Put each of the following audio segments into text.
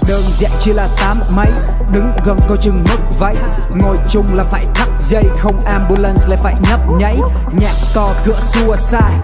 Đơn giản chỉ là tám mấy, đứng gần coi chừng mất váy. Ngồi chung là phải thắt dây, không ambulance lại phải nhấp nháy. Nhạc to cửa xua sai.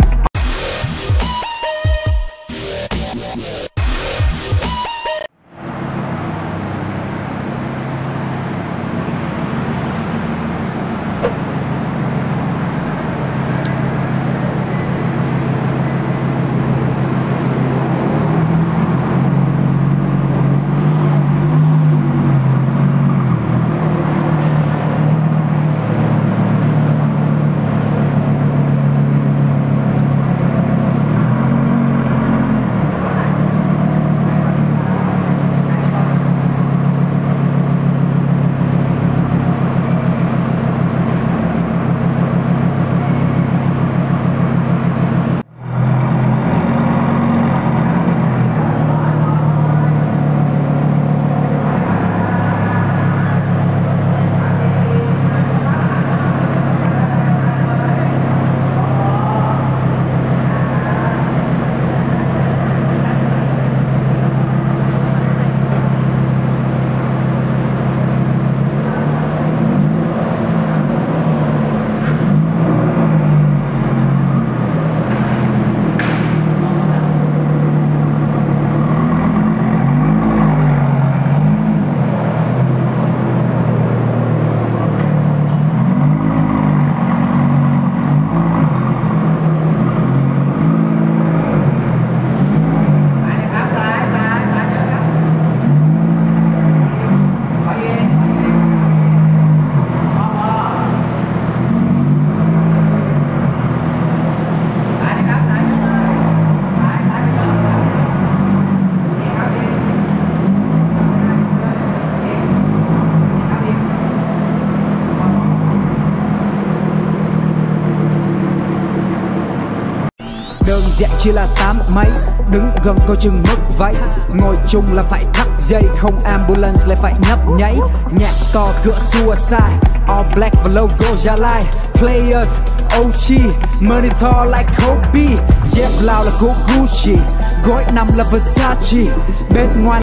Đơn giản chỉ là tám mấy, đứng gần coi chừng mất váy. Ngồi chung là phải thắt dây, không ambulance lại phải nhấp nháy. Nhạc to cửa xua sai, all black và logo Gia Lai. Players, OG, monitor like Kobe. Dép lao là của Gucci, gối nằm là Versace. Bên ngoài